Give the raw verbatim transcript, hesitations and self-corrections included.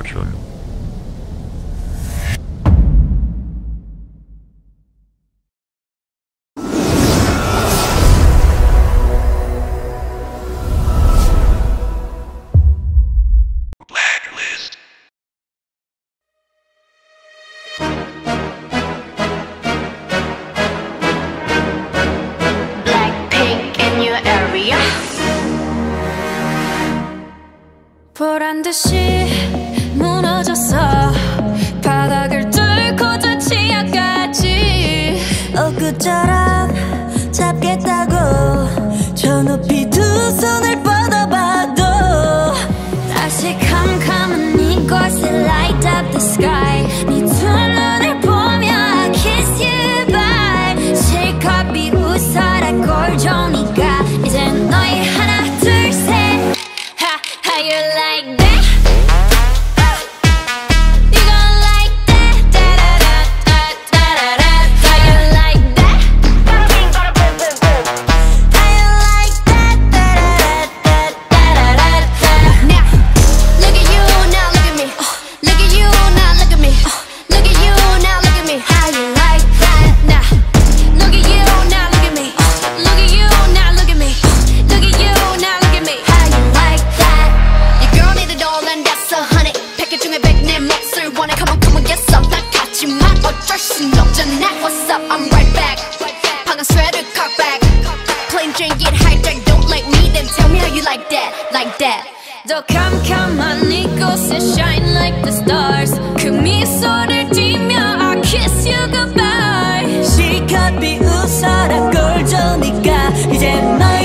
좋아요. 보란듯이 무너졌어. 바닥을 뚫고 저 치아까지 엊그처럼 잡겠다고 저 높이 두 손을 뻗어봐도 다시 캄캄한 이곳에 light up the sky. 네 두 눈을 보며 I kiss you bye. 실컷 비웃어라 꼴좋으니까 이젠 너희 하나 둘 셋. How you like that? You gon' like that? Da da da da da da. How you like that? How you like that? Da da da da da da. Now look at you, now look at me. Look at you, now look at me. Look at you, now look at me. How you like that? Now look at you, now look at me. Look at you, now look at me. Look at you, now look at me. How you like that? Girl need it all and that's a honey. 백개 중에 백 내 몫을 원해. Come on, come on, get some. 난 같지만 어쩔 순 없잖아. What's up? I'm right back. 방금 sweater cock back. Plain Jane get hijacked. Don't like me, then tell me how you like that, like that. 더 캄캄한 이곳에 shine like the stars. 그 미소를 띠며 I kiss you goodbye. 실컷 비웃어라 꼴 좋으니까 이제 너희